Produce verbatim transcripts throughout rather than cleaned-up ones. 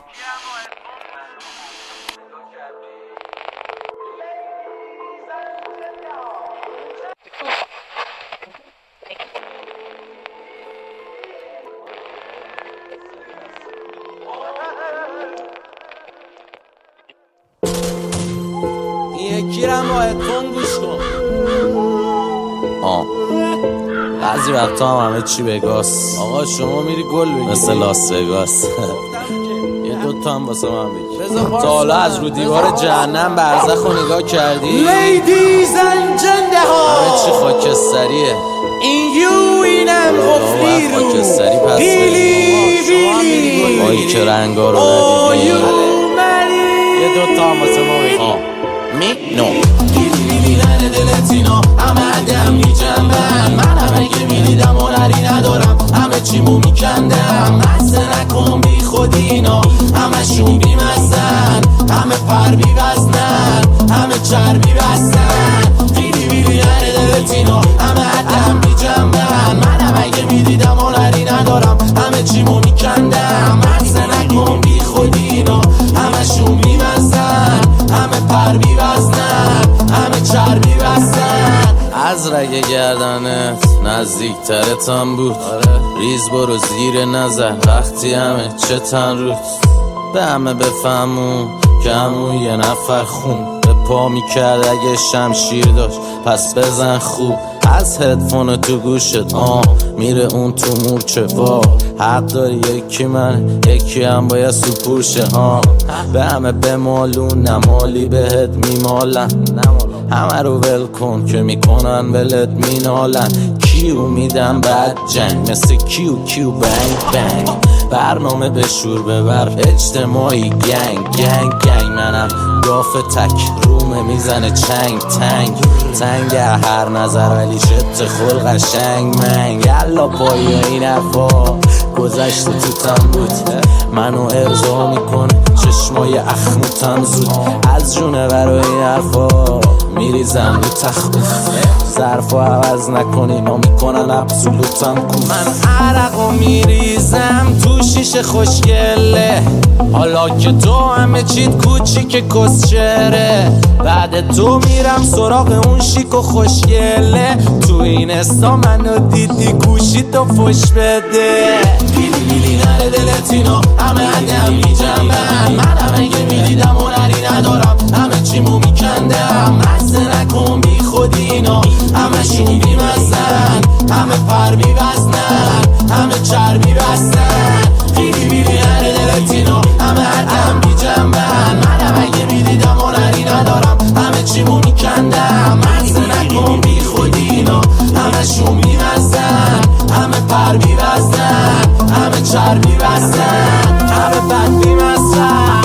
یکیرم با هدفون گوش کن. آه بعضی وقتا هم همه چی بگاست. آقا شما میری گل بگیری مثل لاس وگاس. یه دوتا هم واسه من بگیر. تا حالا از رو دیوار جهنم برزخ رو نگاه کردی؟ Ladies and gentlemen همه چی خاکستریه. این یو اینم غفلی رو خاکستری پس بیلی بیلی آیی که رنگا رو ندیدی. یه دوتا هم واسه ما بگیر. می نو بیلی بیلی نره دلت اینا همه عدم میجنبن. من همه که میدیدم هنری ندارم همه چیمو میکندم. مزه نکن بی خود اینا همه شون بی مزن. همه پر بی وزنن همه چربی بستن. بیلی بیلی نره دلت اینا همه عدم میجنبن. من همه که میدیدم هنری ندارم همه چیمو میکندم. مزه نکن بی خود اینا همه شون بی مزن. همه پر بی وزنن همه چربی بستن. از رگ گردنت نزدیک ترتم بود. ریز برو زیر نظر وقتی همه چه تن روت. به همه بفهمون که همون یه نفر خون به پا میکرد اگه شمشیر داشت پس بزن خوب. از هدفون تو گوشت آه میره اون تو مورچه. وا حق داری یکی من یکی هم باید سپوشه ها. به همه بمالون نمالی بهت میمالن. همه رو ول کن که میکنن ولت مینالن. کیو میدم بعد جنگ مثل کیو کیو بنگ بنگ. برنامه به شور ببر اجتماعی گنگ گنگ گنگ. منم گاف تک رومه میزنه چنگ تنگ تنگ هر نظر ولی شت خل قشنگ منگ. یلا پای این حرفا گذشته تو تم بود منو ارضا میکنه چشمای اخموتم زود. از جونه برای این حرفا میریزم رو تخت. ظرفو عوض نکنی ما میکنن ابسولوتم کوف. من عرقو میریزم تو شیشه خوشگله. حالا که تو همه چیت کوچیک کسچره. بعد تو میرم سراغ اون شیک و خوشگله. تو این استا منو دیدی گوشی تو فش بده. بیلی بیلی نره دلت اینا همه عدم میجنبن. من همه که میدیدم هنری ندارم همه چیمو میکندم. مزه نکن بی خود اینا همه شون بی مزن. همه پر بی وزنن همه چربی بستن. بیلی بیلی نره دلت اینا همه عدم میجنبن. من همه که میدیدم هنری ندارم همه چیمو میکندم. مزه نکن بی خود اینا همه شون بی مزن. همه پر بی وزنن همه چربی بستن. همه بد بی مزن.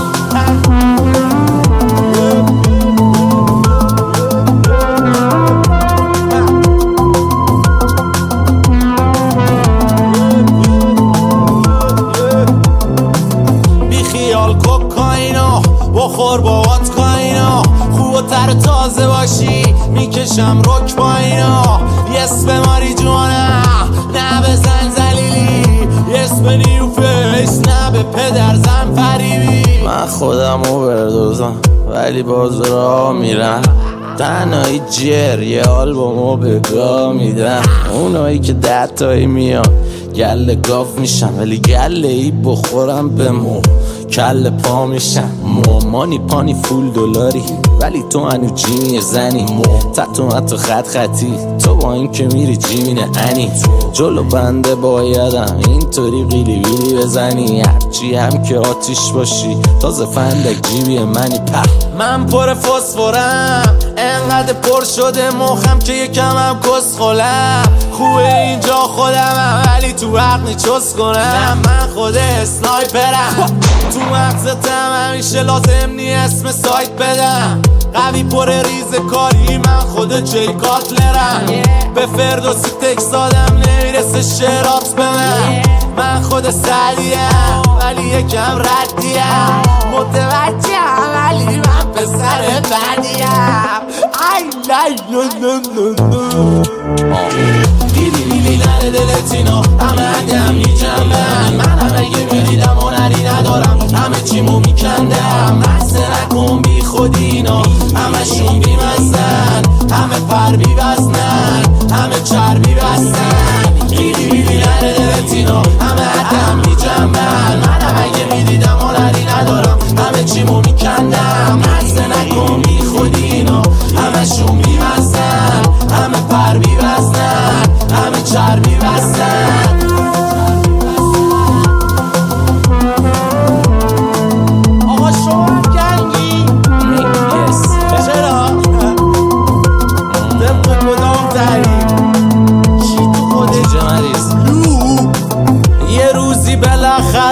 بخور باهات کاینا خوبتر تازه باشی میکشم رک با اینا. یس به ماری جوانا نه بزن زلیلی. یس به نیو فیس نه به پدر زن فریبی. من خودم رو بردوزم ولی باز را میرم. تنهایی جر یه آلبومو به گاه میدم. اونایی که ده تایی میان گله گاف میشم ولی گله ای بخورم به مو کل پا میشم. مامانی پانی فول دلاری ولی تو هنو جیمی زنی. تتو حتی خط خطی تو با این که میری جیمینه انی. جلو بنده بایدم اینطوری قیلی ویلی بزنی. هرچی هم که آتیش باشی تازه فندک جیبی منی. په من پر فسفورم انقدر پر شده مخم که یکم هم کس خولم. خوبه اینجا خودمم ولی تو حق چس کنم. من خود اسنایپرم تو مغزتم همیشه لازم نی اسم سایت بدم. قوی پر ریز کاری من خود جی کاتلرم. به فردوسی تکس دادم نمیرسه شرات به من. من خود سلیم ولی یکم ردیم. متوجهم ولی من پسر بدیم. ای لای لو لو لو لو. بیلی بیلی نره دلت اینا همه عدم میجنبن. من همه که میدیدم هنری ندارم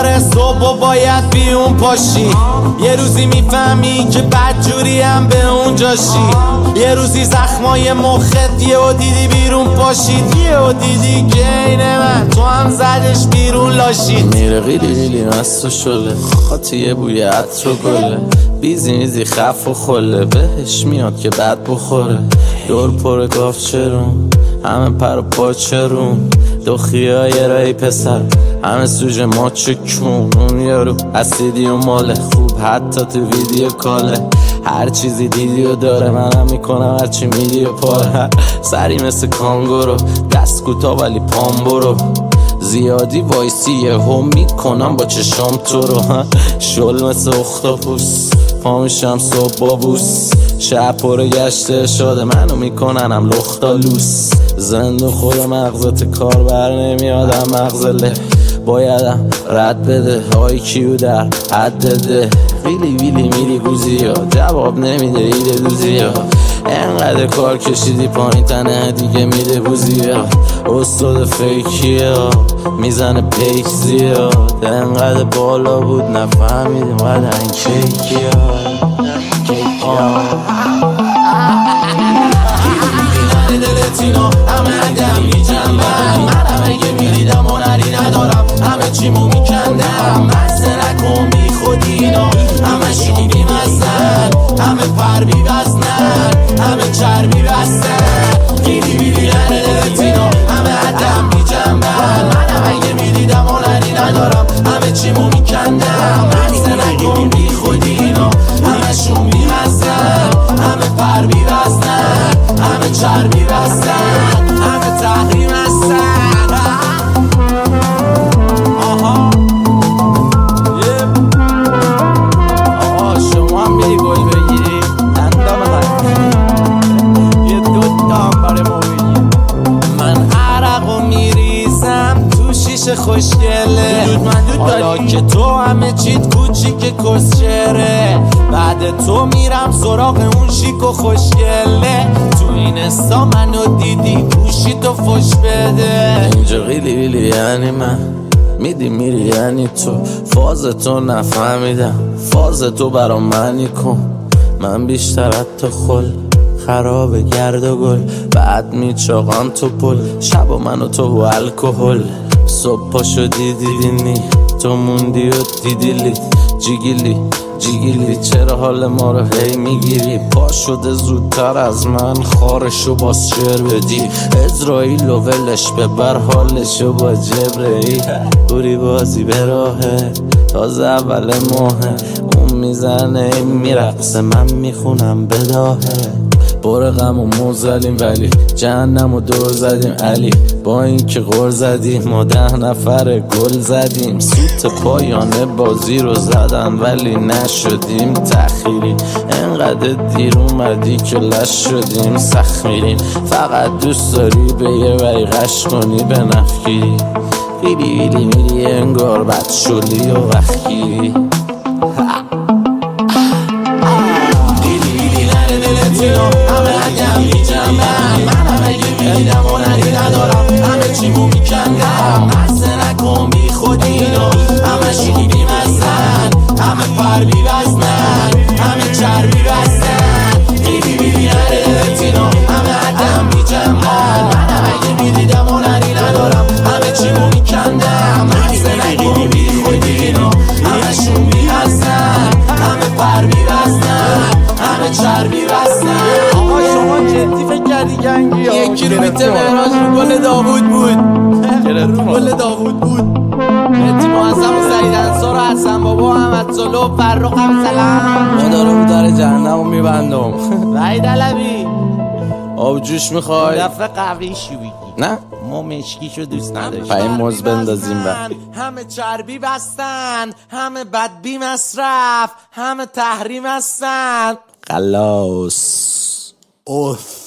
میاره صبح و باید بیون پاشی. یه روزی میفهمی که بدجوری هم به اونجاشی. یه روزی زخمای مخت یه و دیدی بیرون پاشید. یه و دیدی که اینه من تو هم زدش بیرون لاشید. میره قیلی قیلی مست و شله خاطی یه بوی عطر و گله. بیزی میزی خف و خله بهش میاد که بد بخوره. دور پر گاف چرون همه پر و پا چرون. دوخیای رای پسر همه سوژه ما چکون. اون یارو اسیدی و ماله خوب حتی تو ویدیو کاله. هر چیزی دیدی و داره منم میکنم هرچی میدی و پاره. سری مثل کانگورو دست کوتا ولی پام برو. زیادی وایسی یه هم میکنم با چشام تو رو. شل مثل اختاپوس پا میشم صبح بابوس. شب پر گشته شده منو میکننم لختالوس. زند و خود مغزت کار بر نمیادم مغزله. بایدم رد بده های کیو در حد ده. ویلی ویلی میری گوزی ها جواب نمیده ایده دوزی ها. انقدر کار کشیدی پایین تنه دیگه میده بوزی ها. استاد فیکی ها میزنه پیک زیاد. انقدر بالا بود نفهمیدیم قدن کیکی ها کیکی ها. دلتینا همه عدم میجنبن. منم اگه میدیدم هنری ندارم همه چیمو میکندم. مزه نکن بی خودینا همه شی بیمزن. همه پر بیوزنن همه چربی بستن. گیری بیدی نره دلتینا همه عدم میجنبن. منم اگه میدیدم هنری ندارم همه چیمو میکندم. مزه نکن بی خودینا همه شون بیمزن. همه پر بیوزنن همه چربی بستن. همه تحریم هستن. آها آها شما هم میری گل بگیری دندام من یه دوتا هم برای ما بگیر. من عرقو میریزم تو شیشه خوشگله. حالا که تو همه چیت کوچیک کسچره. بعد تو میرم سراغ اون شیک و خوشگله. تو این استا منو دیدی پوشی تو فش بده. اینجا قیلی بیلی یعنی من میدی میری یعنی تو. فاز تو نفهمیدم فاز تو برا منی کن. من بیشتر حتی خل خراب گرد و گل. بعد میچاقم تو پل شب و من و تو و الکل. صبح پا شدی دیدینی تو موندی و دیدی لیت جیگیلی جیگیلی. چرا حال ما رو هی میگیری؟ پا شده زودتر از من خارشو باز شعر بدی. ازرائیل و ولش ببر حالشو با جبرئیل. بوری بازی به راهه تازه اول ماهه. اون میزنه میرقصه من میخونم بداهه. بار غم و موزلیم ولی جهنم و دور زدیم علی. با این که غر زدیم ما ده نفر گل زدیم. سوت پایانه بازی رو زدن ولی نشدیم تخیری. انقدر دیر اومدی که لش شدیم سخت میریم. فقط دوست داری به یه وری غش کنی به نفگیری. بیلی بیلی میری انگار بد شلی و وخگیری. همه اگم میجنبن. منم اگه میدیدم هنری ندارم همه چیمو میکندم. مزه نکن بی خودینا همه شی بیمزن. همه پر بیوزنن همه چربی بستن. بیدی بیدی نره دلتینا همه عدم میجنبن. منم اگه میدیدم هنری ندارم همه چیمو میکندم. مزه نکن بی خودینا همه شون بیمزن. همه پر بیوزنن همه چربی بستن. آقا شما جدی فکر کردی گنگی؟ یکی رو بیته مهراج رو گل داوود بود. رو گل داوود بود. مهدی معظم و سعید انصار و حسن بابا و احمد صلح و فرخ هم سلام. خدا رو در جهنم رو میبندم. وحید علوی آبجوش میخوای؟ دفعه قوی شو بگی. نه ما مشکیشو دوست نداشت. پایین موز بندازیم و همه چربی بستن همه بدبی مصرف همه تحریم هستن. خلاص اوف